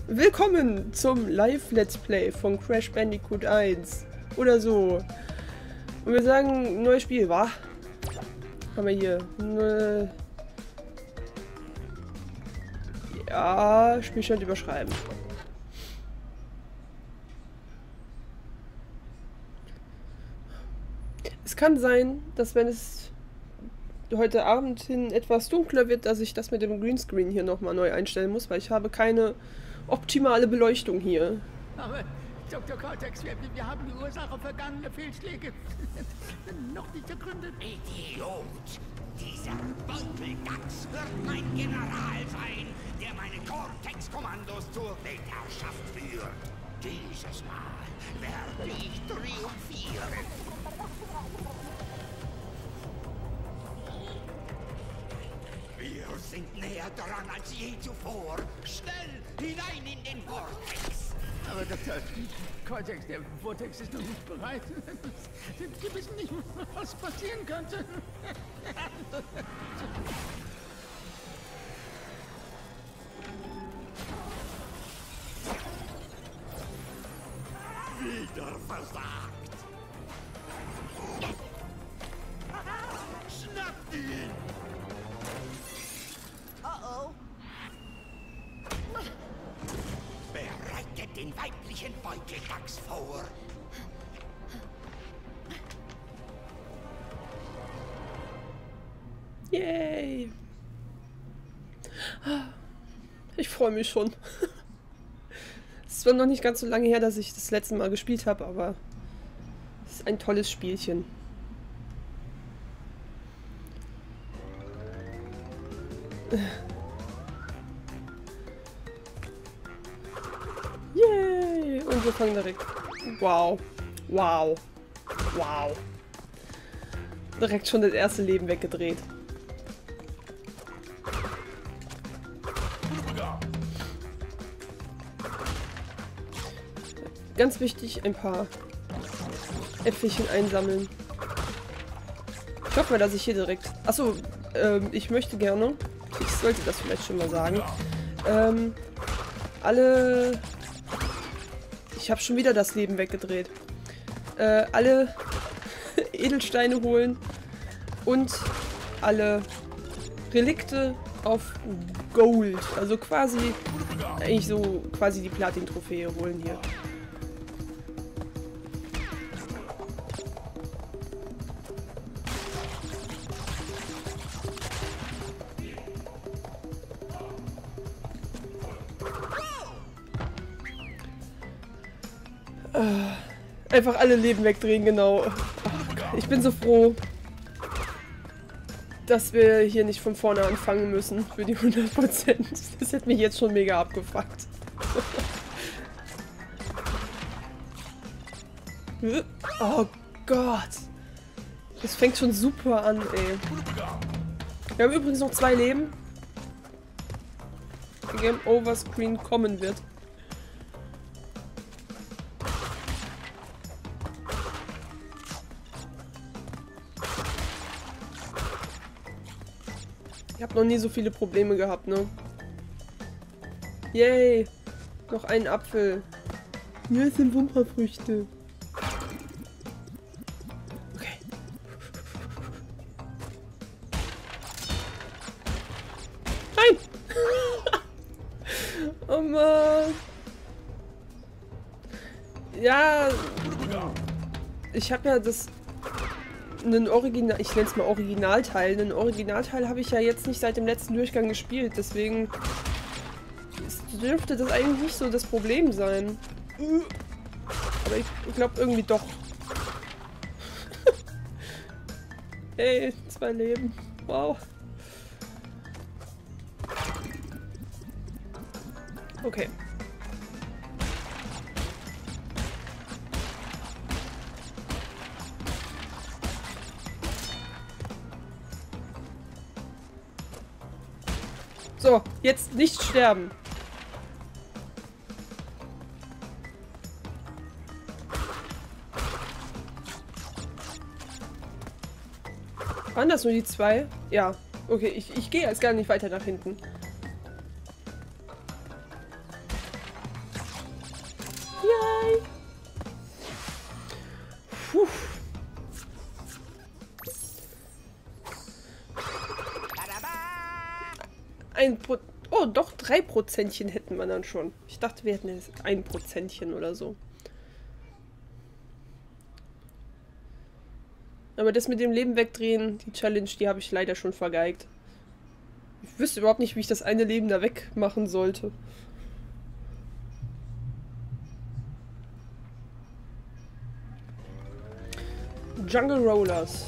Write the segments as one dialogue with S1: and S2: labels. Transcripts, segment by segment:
S1: Willkommen zum Live-Let's Play von Crash Bandicoot 1. Oder so. Und wir sagen, neues Spiel, wa? Haben wir hier. Ja, Spielstand überschreiben. Es kann sein, dass wenn es heute Abend hin etwas dunkler wird, dass ich das mit dem Greenscreen hier nochmal neu einstellen muss, weil ich habe keine optimale Beleuchtung hier.
S2: Aber Dr. Cortex, wir haben die Ursache vergangener Fehlschläge noch nicht ergründet.
S3: Idiot! Dieser Wolkeldachs wird mein General sein, der meine Cortex-Kommandos zur Weltherrschaft führt. Dieses Mal werde ich triumphieren. Wir sind näher dran als je zuvor. Schnell hinein in den Vortex.
S2: Aber Dr. Cortex, der Vortex ist noch nicht bereit. Sie wissen nicht, was passieren könnte.
S3: Wieder versagt. Schnappt ihn!
S4: Oh.
S3: Bereitet den weiblichen Beuteldachs vor.
S1: Yay! Ich freue mich schon. Es ist zwar noch nicht ganz so lange her, dass ich das letzte Mal gespielt habe, aber es ist ein tolles Spielchen. Yay! Und wir fangen direkt. Wow. Wow. Wow. Direkt schon das erste Leben weggedreht. Ganz wichtig, ein paar Äpfelchen einsammeln. Ich hoffe mal, dass ich hier direkt... Achso, ich möchte gerne... Ich sollte das vielleicht schon mal sagen. Alle... Ich habe schon wieder das Leben weggedreht. Alle Edelsteine holen und alle Relikte auf Gold. Also quasi... Eigentlich so quasi die Platin-Trophäe holen hier. Einfach alle Leben wegdrehen, genau. Ich bin so froh, dass wir hier nicht von vorne anfangen müssen für die 100%. Das hätte mich jetzt schon mega abgefuckt. Oh Gott. Das fängt schon super an, ey. Wir haben übrigens noch 2 Leben. Der Game Over Screen kommen wird. Ich habe noch nie so viele Probleme gehabt, ne? Yay! Noch ein Apfel. Hier sind Wumperfrüchte. Okay. Nein! Oh Mann! Ja... Ich habe ja das... Einen Original, ich nenne es mal Originalteil. Einen Originalteil habe ich ja jetzt nicht seit dem letzten Durchgang gespielt, deswegen dürfte das eigentlich nicht so das Problem sein. Aber ich glaube irgendwie doch. Hey, 2 Leben. Wow. Okay. So, jetzt nicht sterben. Waren das nur die 2? Ja. Okay, ich gehe jetzt gar nicht weiter nach hinten. 3% hätten wir dann schon. Ich dachte, wir hätten jetzt 1% oder so. Aber das mit dem Leben wegdrehen, die Challenge, die habe ich leider schon vergeigt. Ich wüsste überhaupt nicht, wie ich das eine Leben da wegmachen sollte. Jungle Rollers.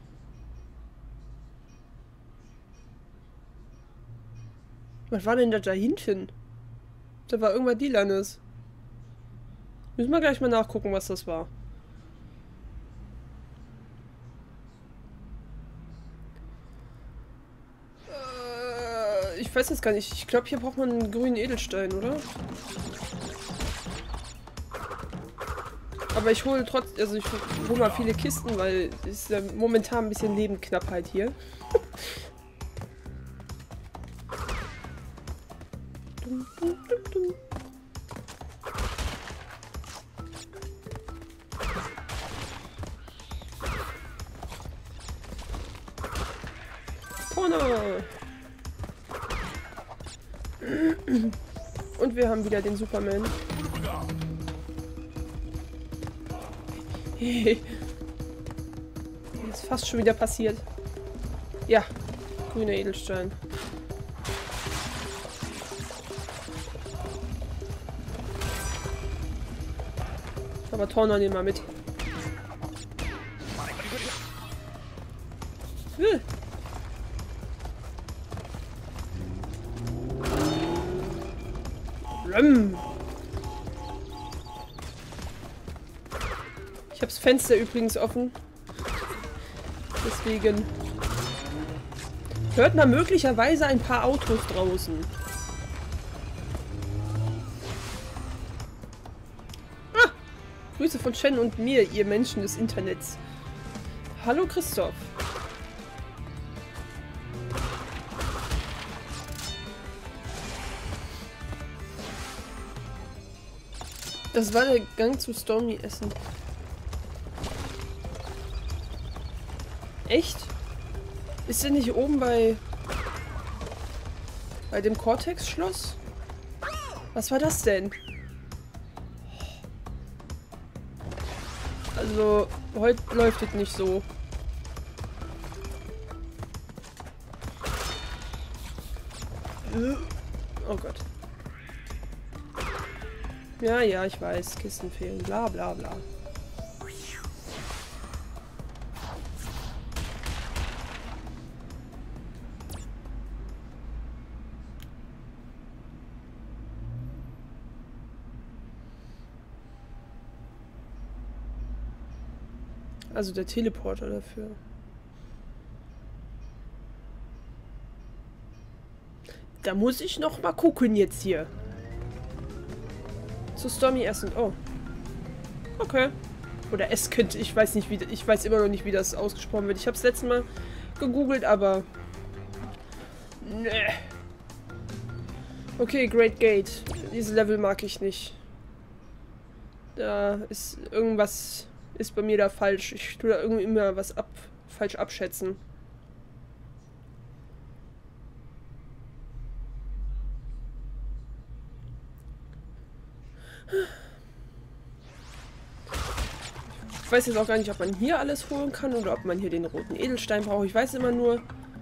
S1: Was war denn da hinten? Da war irgendwas Lilanes. Müssen wir gleich mal nachgucken, was das war. Ich weiß jetzt gar nicht. Ich glaube, hier braucht man einen grünen Edelstein, oder? Aber ich hole trotzdem, also ich hole mal viele Kisten, weil es ist ja momentan ein bisschen Lebenknappheit hier. Dum, dum, dum, dum. Corner! Und wir haben wieder den Superman. Ist fast schon wieder passiert. Ja, grüner Edelstein. Aber Torner nehmen wir mit. Ich habe das Fenster übrigens offen. Deswegen hört man möglicherweise ein paar Autos draußen. Ah! Grüße von Shen und mir, ihr Menschen des Internets. Hallo Christoph. Das war der Gang zu Stormy essen. Echt? Ist der nicht oben bei dem Cortex-Schloss? Was war das denn? Also, heute läuft es nicht so. Oh Gott. Ja, ja, ich weiß. Kisten fehlen. Bla bla bla. Also der Teleporter dafür. Da muss ich noch mal gucken jetzt hier. Zu Stormy essen. Oh. Okay. Oder Esskind. Ich weiß nicht, wie. Ich weiß immer noch nicht, wie das ausgesprochen wird. Ich habe es letztes Mal gegoogelt, aber. Nee. Okay, Great Gate. Diese Level mag ich nicht. Da ist irgendwas. Ist bei mir da falsch. Ich tue da irgendwie immer was falsch abschätzen. Ich weiß jetzt auch gar nicht, ob man hier alles holen kann oder ob man hier den roten Edelstein braucht. Ich weiß immer nur,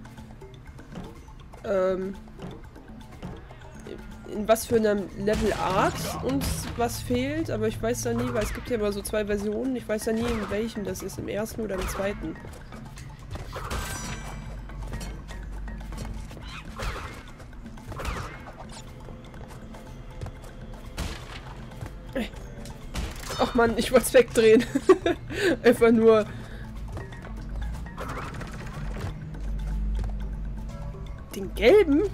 S1: in was für einem Level Art uns was fehlt, aber ich weiß da nie, weil es gibt ja immer so zwei Versionen. Ich weiß da nie, in welchem das ist, im ersten oder im zweiten. Ach man, ich wollte es wegdrehen. Einfach nur. Den gelben?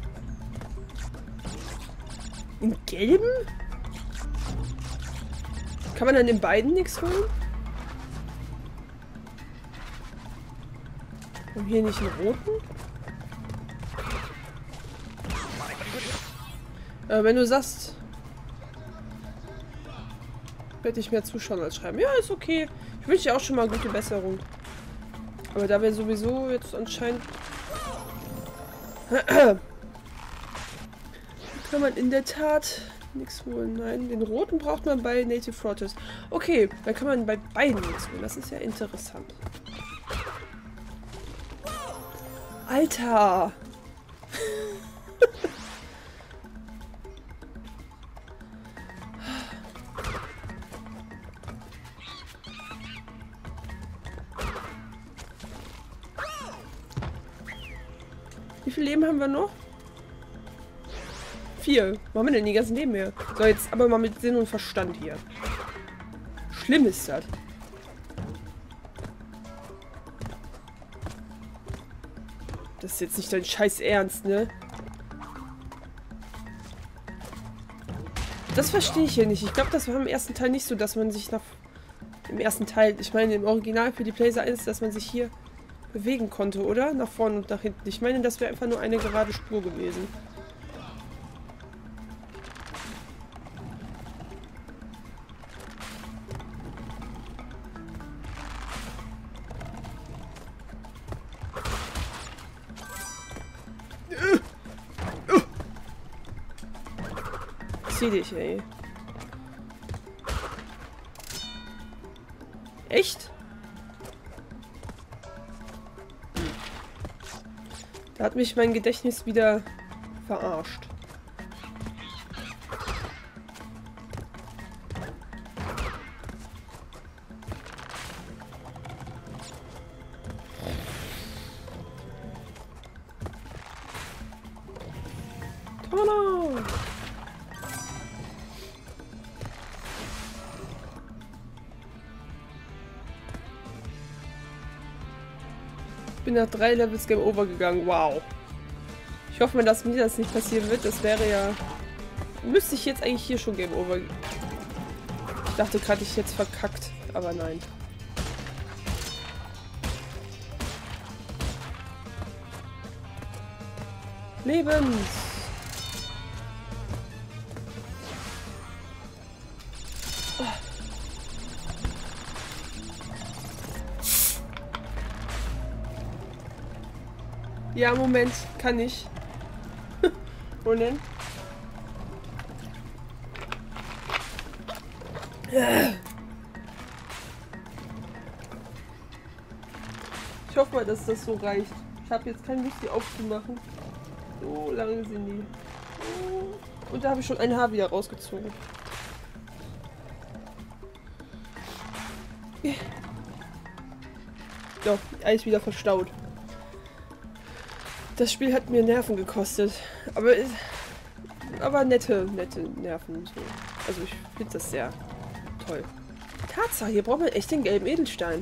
S1: Den gelben? Kann man dann in beiden nichts holen? Und hier nicht einen roten? Wenn du sagst, werde ich mehr zuschauen als schreiben. Ja, ist okay. Ich wünsche dir auch schon mal gute Besserung. Aber da wir sowieso jetzt anscheinend Kann man in der Tat nichts holen. Nein, den roten braucht man bei Native Fortress. Okay, dann kann man bei beiden nichts holen. Das ist ja interessant. Alter! Wie viel Leben haben wir noch? 4. Wo haben wir denn die ganzen Leben mehr? So, jetzt aber mal mit Sinn und Verstand hier. Schlimm ist das. Das ist jetzt nicht dein scheiß Ernst, ne? Das verstehe ich hier nicht. Ich glaube, das war im ersten Teil nicht so, dass man sich nach... Im ersten Teil, ich meine im Original für die PlayStation 1, dass man sich hier bewegen konnte, oder? Nach vorne und nach hinten. Ich meine, das wäre einfach nur eine gerade Spur gewesen. Zieh dich, ey. Echt? Da hat mich mein Gedächtnis wieder verarscht. Tada! Ich bin nach 3 Levels Game Over gegangen. Wow. Ich hoffe mal, dass mir das nicht passieren wird. Das wäre ja... Müsste ich jetzt eigentlich hier schon Game Over... Ich dachte gerade, ich jetzt verkackt. Aber nein. Lebens! Ja, Moment, kann ich. Wo denn? Ich hoffe mal, dass das so reicht. Ich habe jetzt keine Lust, die aufzumachen. So lange sind die. Und da habe ich schon ein Haar wieder rausgezogen. So, Eis wieder verstaut. Das Spiel hat mir Nerven gekostet. Aber nette Nerven. So. Also ich finde das sehr toll. Tatsache, hier braucht man echt den gelben Edelstein.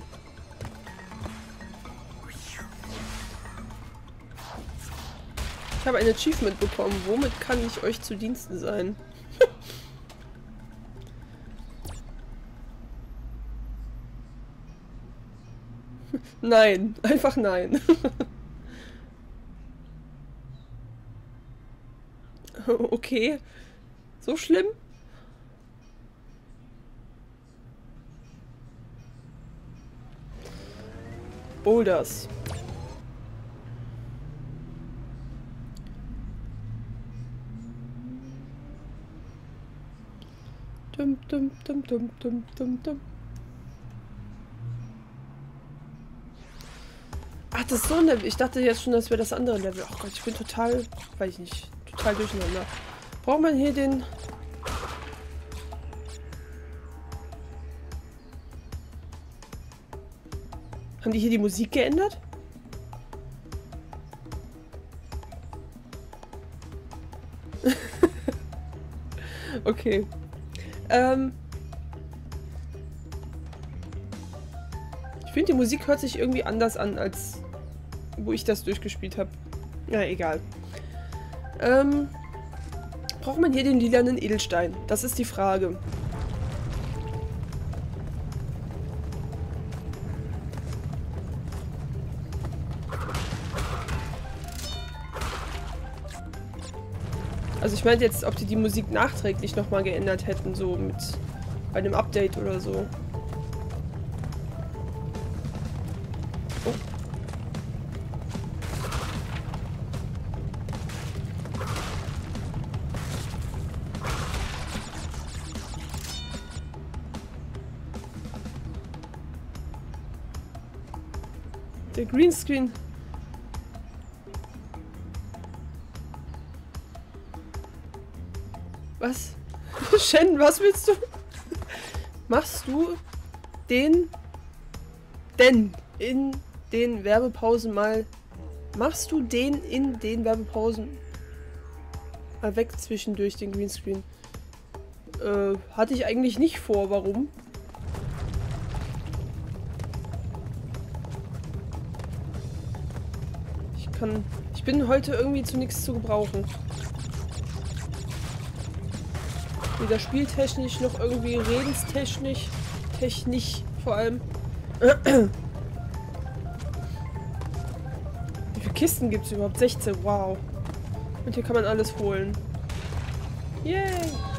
S1: Ich habe ein Achievement bekommen. Womit kann ich euch zu Diensten sein? Nein. Einfach nein. Okay. So schlimm? Boulders. Dum, dum, dum, dum, dum, dum, dum. Ach, das ist so ein Level. Ich dachte jetzt schon, das wäre das andere Level. Ach Gott, ich bin total, weiß ich nicht, total durcheinander. Braucht man hier den... Haben die hier die Musik geändert? Okay. Ich finde, die Musik hört sich irgendwie anders an, als wo ich das durchgespielt habe. Ja, egal. Braucht man hier den lilanen Edelstein? Das ist die Frage. Also ich meinte jetzt, ob die Musik nachträglich nochmal geändert hätten, so mit bei einem Update oder so. Oh. Der Greenscreen. Was? Shen, was willst du? Machst du den denn in den Werbepausen mal... Machst du den in den Werbepausen mal weg zwischendurch, den Greenscreen? Hatte ich eigentlich nicht vor. Warum? Ich bin heute irgendwie zu nichts zu gebrauchen. Weder spieltechnisch noch irgendwie redenstechnisch. Technisch vor allem. Wie viele Kisten gibt es überhaupt? 16, wow. Und hier kann man alles holen. Yay!